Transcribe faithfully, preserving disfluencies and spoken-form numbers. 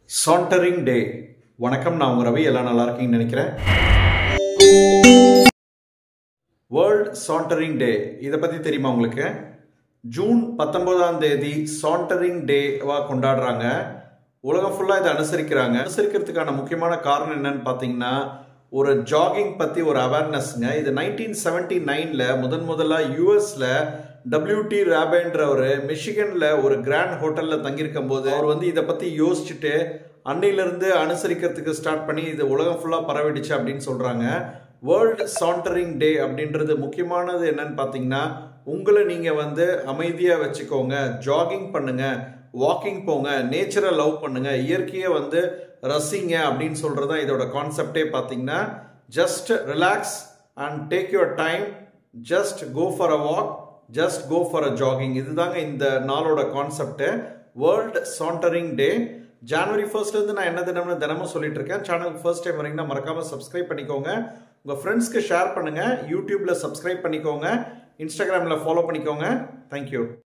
Sauntering Day. வணக்கம், நான் உங்க ரவி. எல்லாம் நல்லா இருக்கீங்கன்னு நினைக்கிறேன். வேர்ல்ட் சாண்டரிங் டே இதை பத்தி தெரியுமா உங்களுக்கு? ஜூன் பத்தொன்பதாம் தேதி சாண்டரிங் டேவா கொண்டாடுறாங்க. உலகம் ஃபுல்லா இதை அனுசரிக்கிறாங்க. அனுசரிக்கிறதுக்கான முக்கியமான காரணம் என்னன்னு பார்த்தீங்கன்னா, ஒரு ஜாகிங் பத்தி ஒரு அவேர்னஸ்ங்க. இது நைன்டீன் செவன்டி நைன்ல முதன் முதலா யூஎஸ்ல டபிள்யூ டி ராபேன்ற ஒரு மிஷிகன்ல ஒரு கிராண்ட் ஹோட்டல்ல தங்கியிருக்கும் போது அவர் வந்து இதை பத்தி யோசிச்சுட்டு அன்னையிலிருந்து அனுசரிக்கிறதுக்கு ஸ்டார்ட் பண்ணி இது உலகம் ஃபுல்லா பரவிடுச்சு அப்படின்னு சொல்றாங்க. வேர்ல்ட் சாண்டரிங் டே அப்படின்றது முக்கியமானது என்னன்னு பார்த்தீங்கன்னா, உங்களை நீங்க வந்து அமைதியா வச்சுக்கோங்க, ஜாகிங் பண்ணுங்க, வாக்கிங் போங்க, நேச்சரை லவ் பண்ணுங்க, இயற்கையை வந்து ரசிங்க அப்படின்னு சொல்றதுதான் இதோட கான்செப்டே. பார்த்தீங்கன்னா just relax and take your time, just go for a walk, just go for a jogging. இதுதாங்க இந்த நாளோட கான்செப்ட், வேர்ல்ட் சாண்டரிங் டே. ஜனவரி ஃபர்ஸ்ட்ல இருந்து நான் என்ன தினம்னு தினமும் சொல்லிட்டு இருக்கேன். சேனல் ஃபர்ஸ்ட் டைம் வரீங்கன்னா மறக்காம சப்ஸ்கிரைப் பண்ணிக்கோங்க, உங்க ஃப்ரெண்ட்ஸ்க்கு ஷேர் பண்ணுங்க, யூடியூப்ல சப்ஸ்கிரைப் பண்ணிக்கோங்க, இன்ஸ்டாகிராம்ல ஃபாலோ பண்ணிக்கோங்க. தேங்க்யூ.